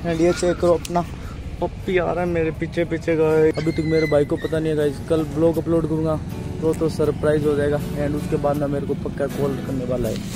And ये check करो अपना पप्पी आ रहा है मेरे पीछे पीछे गए। अभी तक मेरे भाई को पता नहीं है गाइस, कल ब्लॉग अपलोड करूंगा तो सरप्राइज हो जाएगा। एंड उसके बाद ना मेरे को पक्का कॉल करने वाला है।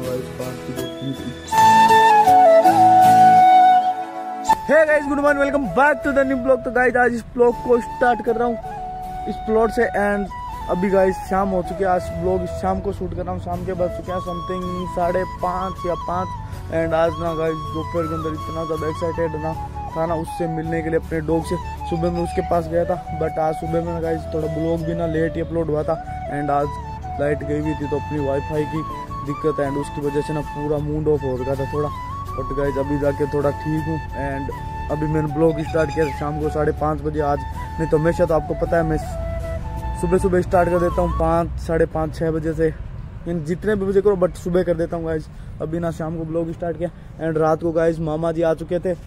Hey guys, good morning, welcome back to the new blog. तो गाइस आज इस ब्लॉग को स्टार्ट कर रहा हूँ इस प्लॉट से। एंड अभी गाइस शाम हो चुकी है, आज ब्लॉग शाम को शूट कर रहा हूँ। शाम के बज चुके हैं समथिंग 5:30 या 5। एंड आज ना गाइस दोपहर के अंदर इतना ज़्यादा एक्साइटेड था ना उससे मिलने के लिए अपने डॉग से। सुबह में उसके पास गया था, बट आज सुबह में गाइस थोड़ा ब्लॉग भी ना लेट ही अपलोड हुआ था। एंड आज लाइट गई हुई थी तो अपनी वाईफाई की दिक्कत है एंड उसकी वजह से ना पूरा मूड ऑफ हो रखा था थोड़ा। बट गाइस अभी जाके थोड़ा ठीक हूँ। एंड अभी मैंने ब्लॉग स्टार्ट किया शाम को 5:30 बजे आज। नहीं तो हमेशा तो आपको पता है मैं सुबह सुबह स्टार्ट कर देता हूँ 5, 5:30, 6 बजे से, जितने भी बजे करो बट सुबह कर देता हूँ गाइस। अभी ना शाम को ब्लॉग स्टार्ट किया। एंड रात को गाइस मामा जी आ चुके थे,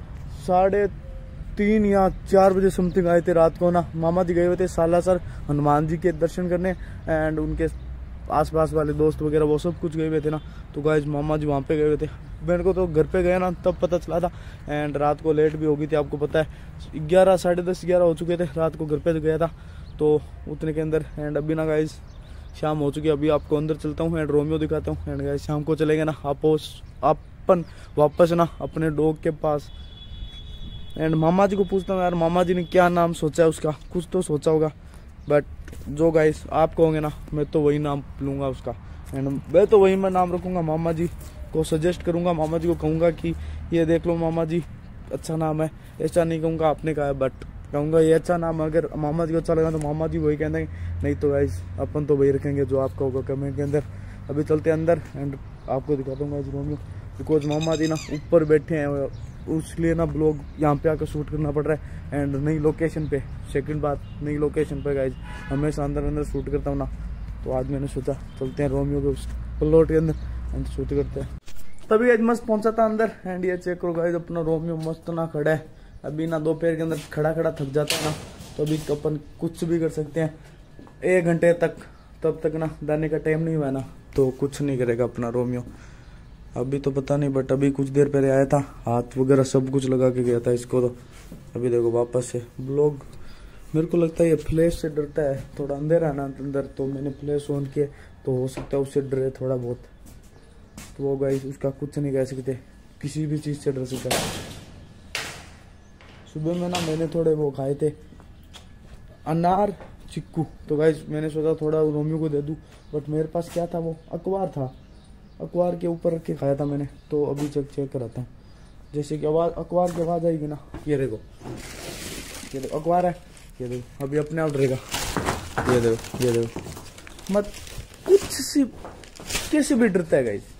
3:30 या 4 बजे समथिंग आए थे रात को ना। मामा जी गए हुए थे सालासर हनुमान जी के दर्शन करने। एंड उनके आसपास वाले दोस्त वगैरह वो सब कुछ गए हुए थे ना, तो गाइस मामा जी वहाँ पे गए हुए थे। मेरे को तो घर पे गए ना तब पता चला था। एंड रात को लेट भी हो गई थी, आपको पता है 11, 10:30, 11 हो चुके थे रात को। घर पे गया था तो उतने के अंदर। एंड अभी ना गाइस शाम हो चुकी है, अभी आपको अंदर चलता हूँ एंड रोमियो दिखाता हूँ। एंड गाइस शाम को चलेंगे ना अपन वापस ना अपने डॉग के पास। एंड मामा जी को पूछता हूँ यार मामा जी ने क्या नाम सोचा है उसका, कुछ तो सोचा होगा। बट जो गाइस आप कहोगे ना मैं तो वही नाम लूँगा उसका। एंड मैं तो वही नाम रखूँगा, मामा जी को सजेस्ट करूँगा, मामा जी को कहूँगा कि ये देख लो मामा जी अच्छा नाम है। ऐसा नहीं कहूँगा आपने कहा है, बट कहूँगा ये अच्छा नाम है। अगर मामा जी को अच्छा लगा तो मामा जी वही कहते हैं, नहीं तो गाइस अपन तो वही रखेंगे जो आपका होगा कमेंट के अंदर। अभी चलते हैं अंदर एंड आपको दिखाता हूँ गाइस रोमियो, बिकॉज मामा जी ना ऊपर बैठे हैं उसलिए ना ब्लॉग यहाँ पे आकर शूट करना पड़ रहा है। एंड नई लोकेशन पे, सेकंड बात नई लोकेशन पे गाइज हमेशा अंदर शूट करता हूँ ना, तो आज मैंने सोचा चलते हैं रोमियो के उस प्लॉट के अंदर एंड शूट करते हैं। तभी आज मस्त पहुंचा था अंदर। एंड ये चेक करो गाइज अपना रोमियो मस्त ना खड़ा है। अभी ना दोपहर के अंदर खड़ा खड़ा थक जाता है ना, तो अभी अपन कुछ भी कर सकते हैं 1 घंटे तक। तब तक ना दाने का टाइम नहीं हुआ ना तो कुछ नहीं करेगा अपना रोमियो। अभी तो पता नहीं, बट अभी कुछ देर पहले आया था, हाथ वगैरह सब कुछ लगा के गया था इसको। तो अभी देखो वापस से ब्लॉग, मेरे को लगता है ये फ्लैश से डरता है, थोड़ा अंधेरा है ना अंदर, तो मैंने फ्लैश ऑन किया तो हो सकता है उससे डरे थोड़ा बहुत। तो वो गाइस उसका कुछ नहीं कह सकते, किसी भी चीज़ से डर सकता है। सुबह में ना मैंने थोड़े वो खाए थे अनार चिक्कू, तो गाइस मैंने सोचा थोड़ा रोमियो को दे दूँ, बट मेरे पास क्या था वो अखबार था, अखबार के ऊपर रख के खाया था मैंने। तो अभी चेक कराता हूँ, जैसे कि आवाज़ अखबार की आवाज़ आएगी ना, ये देखो अखबार है, ये देखो अभी अपने आप डरेगा, ये देखो मत कुछ सी कैसे भी डरता है गाइस।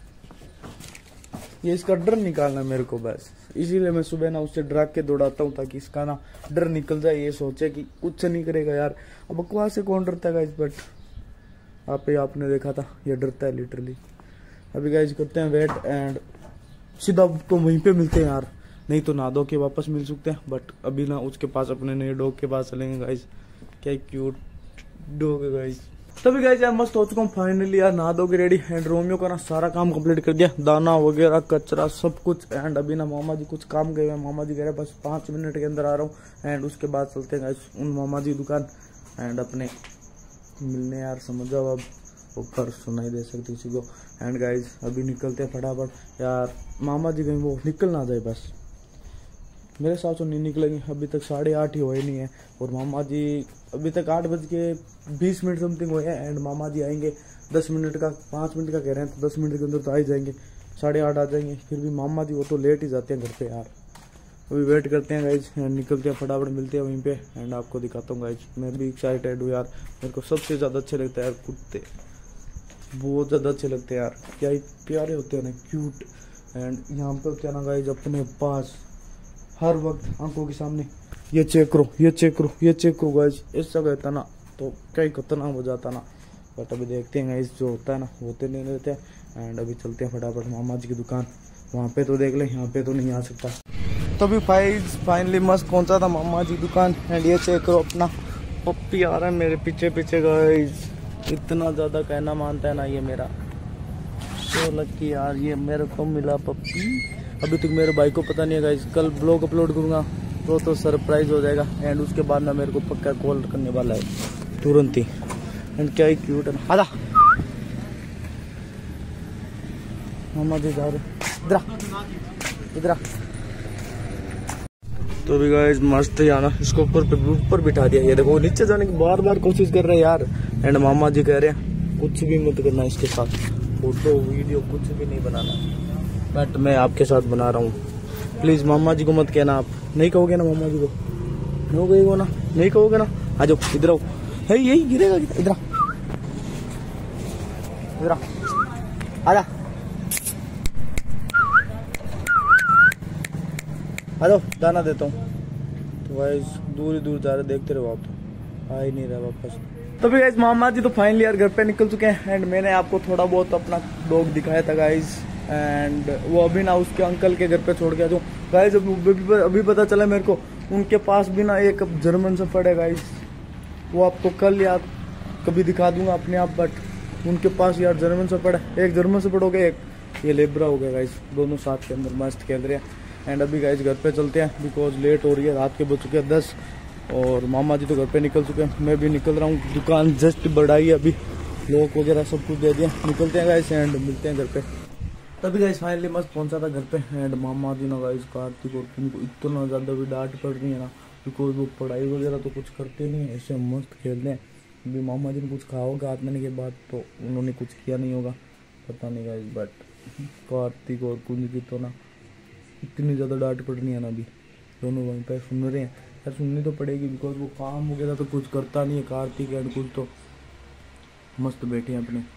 ये इसका डर निकालना मेरे को बस, इसीलिए मैं सुबह ना उससे डरा के दौड़ाता हूँ ताकि इसका ना डर निकल जाए, ये सोचे कि कुछ नहीं करेगा यार। अब अखबार से कौन डरता है गाइस, बट आपने देखा था ये डरता है लिटरली। अभी गाइज करते हैं वेट एंड सीधा तो वहीं पे मिलते हैं यार, नहीं तो नहा धो के वापस मिल सकते हैं। बट अभी ना उसके पास अपने नए डॉग के पास चलेंगे गाइज, क्या क्यूट डॉग है गाइज। तभी गाइज यार मस्त हो चुका हूँ फाइनली यार, नहा धो के रेडी। एंड रोमियो का ना सारा काम कंप्लीट कर दिया, दाना वगैरह कचरा सब कुछ। एंड अभी ना मामा जी कुछ काम गए हैं, मामा जी कह रहे बस 5 मिनट के अंदर आ रहा हूँ। एंड उसके बाद चलते हैं गाइज उन मामा जी दुकान एंड अपने मिलने यार, समझ जाओ अब ऊपर सुनाई दे सकती किसी को। एंड गाइज अभी निकलते हैं फटाफट यार, मामा जी कहीं वो निकल ना जाए बस, मेरे हिसाब से नहीं निकलेंगे। अभी तक 8:30 ही हुए नहीं है और मामा जी अभी तक 8:20 समथिंग हुए हैं। एंड मामा जी आएंगे 10 मिनट का, 5 मिनट का कह रहे हैं, तो 10 मिनट के अंदर तो आ ही जाएंगे, 8:30 आ जाएंगे। फिर भी मामा जी वो तो लेट ही जाते हैं घर पे यार। अभी वेट करते हैं गाइज एंड निकलते हैं फटाफट, मिलते हैं वहीं पे। एंड आपको दिखाता हूँ गाइज, मैं भी एक्साइटेड हूँ यार। मेरे को सबसे ज़्यादा अच्छे लगता है यार कुत्ते, बहुत ज़्यादा अच्छे लगते हैं यार, क्या ही प्यारे होते हैं ना, क्यूट। एंड यहाँ पे होते हैं ना गाइज अपने पास हर वक्त आंखों के सामने। ये चेक करो गाइज, ऐसा कहता ना तो क्या ही खतरनाक हो जाता ना। बट अभी देखते हैं गाइज, जो होता है ना होते नहीं रहते हैं। एंड अभी चलते हैं फटाफट मामा जी की दुकान, वहाँ पे तो देख लें, यहाँ पे तो नहीं आ सकता। तो अभी फाइनली मस्त पहुँचा था मामा जी दुकान। एंड ये चेक करो अपना पप्पी आ रहा है मेरे पीछे पीछे गाइज, इतना ज़्यादा कहना मानता है ना ये मेरा। तो लकी यार, ये मेरे को मिला पप्पी अभी तक मेरे भाई को पता नहीं है गाइस। कल ब्लॉग अपलोड करूँगा तो सरप्राइज हो जाएगा। एंड उसके बाद ना मेरे को पक्का कॉल करने वाला है तुरंत ही। एंड क्या ही क्यूट है। आजा मामा जी जा रहे इधर। तो भी गाइस मस्त ही आना, इसको ऊपर बिठा दिया। ये देखो नीचे जाने की बार बार कोशिश कर रहे हैं यार। एंड मामा जी कह रहे हैं कुछ भी मत करना इसके साथ, फोटो वीडियो कुछ भी नहीं बनाना, बट मैं आपके साथ बना रहा हूँ। प्लीज मामा जी को मत कहना। आप नहीं कहोगे ना मामा जी को? नहीं कहोगे ना? आ जाओ इधर आओ। है यही गिरेगा इधर आजा। हेलो दाना देता हूँ। तो गाइस दूर जा रहे, देखते रहो आप। आ ही नहीं रहा वापस। तो भी गाइस मामा जी तो फाइनली यार घर पे निकल चुके हैं। एंड मैंने आपको थोड़ा बहुत अपना डॉग दिखाया था गाइस। एंड वो अभी ना उसके अंकल के घर पे छोड़ गया। तो गाइस अभी पता चला मेरे को उनके पास भी ना एक जर्मन शेफर्ड है गाइस। वो आपको कल यार कभी दिखा दूंगा अपने आप। बट उनके पास यार जर्मन शेफर्ड है। एक जर्मन शेफर्ड हो गया, एक ये लेब्रा हो गया गाइस। दोनों साथ के अंदर मस्त खेल रहे हैं। एंड अभी गाइस घर पे चलते हैं बिकॉज लेट हो रही है, रात के बज चुके हैं 10। और मामा जी तो घर पे निकल चुके हैं, मैं भी निकल रहा हूँ। दुकान जस्ट बढ़ाई है अभी, लॉक वगैरह सब कुछ दे दिया। निकलते हैं गाइस एंड मिलते हैं घर पे। तभी गाइस फाइनली मस्त पहुंचा था घर पे। एंड मामा जी ना गाइस कार्तिक और उनको इतना ज़्यादा भी डांट पड़ रही है ना, बिकॉज वो पढ़ाई वगैरह तो कुछ करते नहीं है, ऐसे मस्त खेलते हैं। अभी मामा जी ने कुछ खाया होगा आने के बाद, तो उन्होंने कुछ किया नहीं होगा, पता नहीं गाइस। बट कार्तिक और कुंज की तो ना इतनी ज़्यादा डांट पड़नी है ना, अभी दोनों वहीं पे सुन रहे हैं यार। सुननी तो पड़ेगी बिकॉज वो काम वगैरह तो कुछ करता नहीं है कार्तिक। एंड कुछ तो मस्त बैठे हैं अपने,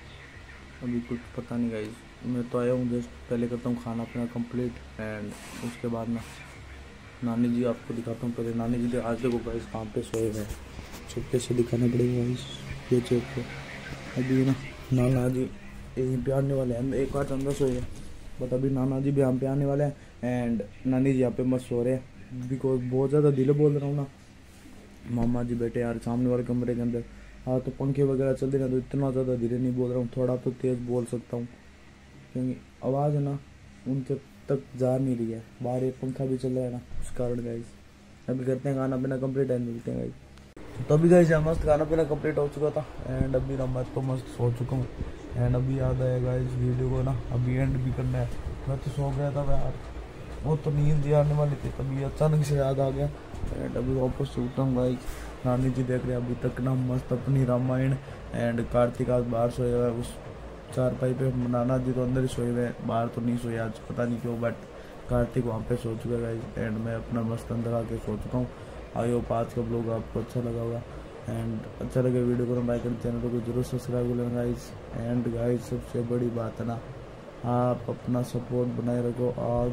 अभी कुछ पता नहीं गाइस। मैं तो आया हूँ जस्ट, पहले करता हूँ खाना पीना कंप्लीट। एंड उसके बाद ना नानी जी आपको दिखाता हूँ। पहले नानी जी आज देखो गाइस कहाँ पे सोए हुए हैं, चुपके से दिखाना पड़ेगा गाइस ये चेक पे। अभी ना नाना जी यहीं पे आने वाले हैं, एक बार अंदर सोए हैं बट अभी नाना जी भी यहाँ पे आने वाले हैं। एंड नानी जी यहाँ पे मस्त सो रहे हैं बिकॉज बहुत ज़्यादा धीरे बोल रहा हूँ ना। मामा जी बैठे यार सामने वाले कमरे के अंदर। हाँ तो पंखे वगैरह चल रहे हैं तो इतना ज़्यादा धीरे नहीं बोल रहा हूँ, थोड़ा तो तेज़ बोल सकता हूँ क्योंकि आवाज़ है ना उनके तक जा नहीं रही है। बाहर एक पंखा भी चल रहा है ना, उस कारण गाइस अभी करते हैं खाना पीना कंप्लीट एंड मिलते हैं गाइस। तो अभी गाइस मस्त खाना पीना कंप्लीट हो चुका था। एंड अभी ना मैं तो मस्त सो चुका हूँ। एंड अभी याद आया गाइस वीडियो को ना अभी एंड भी करना है। मैं तो सो गया था यार, वो तो नींद ही आने वाली थी, तभी अचानक से याद आ गया। एंड अभी वापस सोता हूँ गाइस। नानी जी देख रहे हैं अभी तक ना मस्त अपनी रामायण। एंड कार्तिक आज बाहर सोए हुआ है उस चारपाई पे। नाना जी तो अंदर ही सोए हुए हैं, बाहर तो नहीं सोए आज, पता नहीं क्यों। बट कार्तिक वहाँ पे सो चुका है गाइस। एंड मैं अपना मस्त अंदर आके सो चुका हूँ। आई होप आज का ब्लॉग आपको अच्छा लगा होगा। एंड अच्छा लगे वीडियो को लाइक कर, चैनल को जरूर सब्सक्राइब कर लेना गाइस। एंड गाइस सबसे बड़ी बात है ना, आप अपना सपोर्ट बनाए रखो। और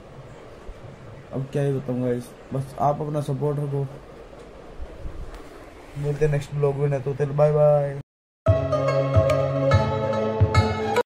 अब क्या ही बताऊँ गाइस, बस आप अपना सपोर्ट रखो। मिलते नेक्स्ट ब्लॉग में, तो बाय बाय।